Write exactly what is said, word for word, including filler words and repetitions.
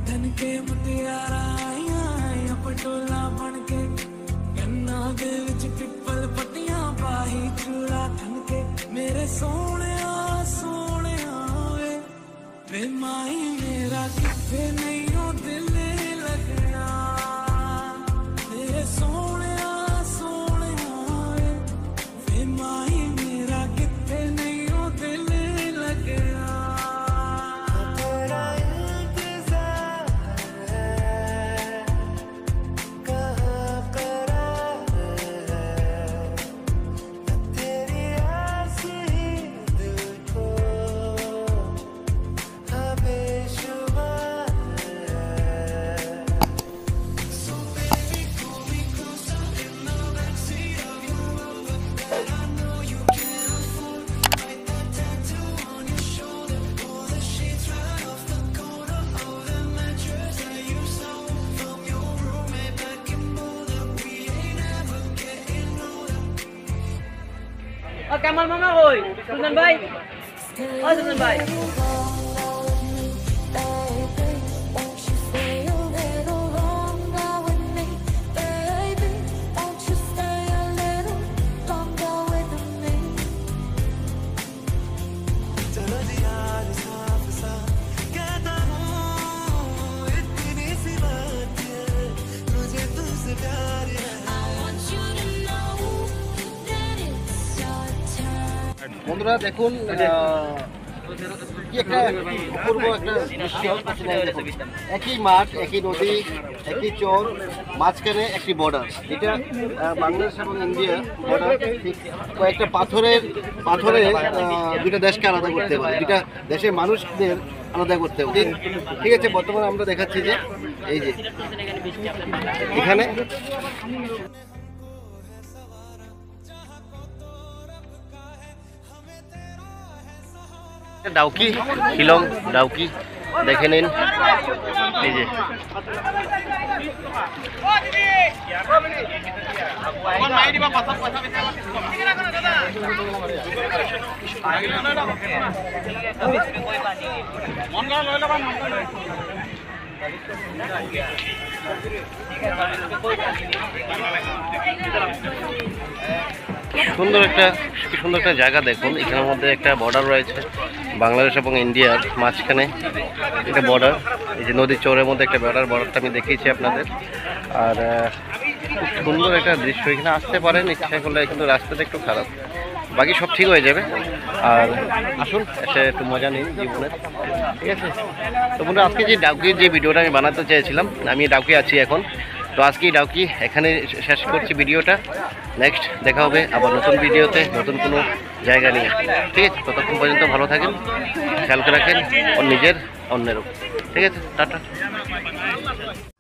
धन के मुटियारा आइया पटोला बन के गन्ना दे विच पिपल पट्टियां पाही चूड़ा थन के मेरे सोने सोने वे वे माही मेरा किथे नहीं हो दिल लगना तेरे सोने सोने वे वे माही मेरा किथे नहीं हो दिल लगना Oh, Kamal Mama Roy, Sunan Bay. Oh, Sunan Bay. বন্ধুরা দেখুন কি একটা অপূর্ব একটা দৃশ্য। একই মাঠ, একই নদী, একই চর, মাঝখানে একটি বর্ডার, যেটা বাংলাদেশ এবং ইন্ডিয়া বর্ডার। ঠিক কয়েকটা পাথরের পাথরে দুটা দেশকে আলাদা করতে পারে, দুটা দেশের মানুষদের আলাদা করতে পারে। ঠিক আছে, বর্তমানে আমরা দেখাচ্ছি যে এই যে এখানে ডাউকি, শিলং ডাউকি দেখে নিন। এই যে সুন্দর একটা কি সুন্দর একটা জায়গা দেখুন। এখানের মধ্যে একটা বর্ডার রয়েছে বাংলাদেশ এবং ইন্ডিয়ার মাঝখানে একটা বর্ডার। এই যে নদীর চরের মধ্যে একটা বর্ডার, বর্ডারটা আমি দেখিয়েছি আপনাদের। আর খুব সুন্দর একটা দৃশ্য, এখানে আসতে পারেন ইচ্ছা করলে, কিন্তু রাস্তাটা একটু খারাপ, বাকি সব ঠিক হয়ে যাবে। আর আসুন এসে একটু মজা নিন জীবনের, ঠিক আছে। তো বন্ধুরা, আজকে যে ডাউকির যে ভিডিওটা আমি বানাতে চেয়েছিলাম, আমি ডাউকি আছি এখন, তো আজকেই ডাউকি এখানে শেষ করছি ভিডিওটা। নেক্সট দেখা হবে আবার নতুন ভিডিওতে, নতুন কোনো জায়গা নিয়ে, ঠিক আছে। ততক্ষণ পর্যন্ত ভালো থাকেন, খেয়াল করে রাখেন নিজের অন্যেরও, ঠিক আছে। টাটা।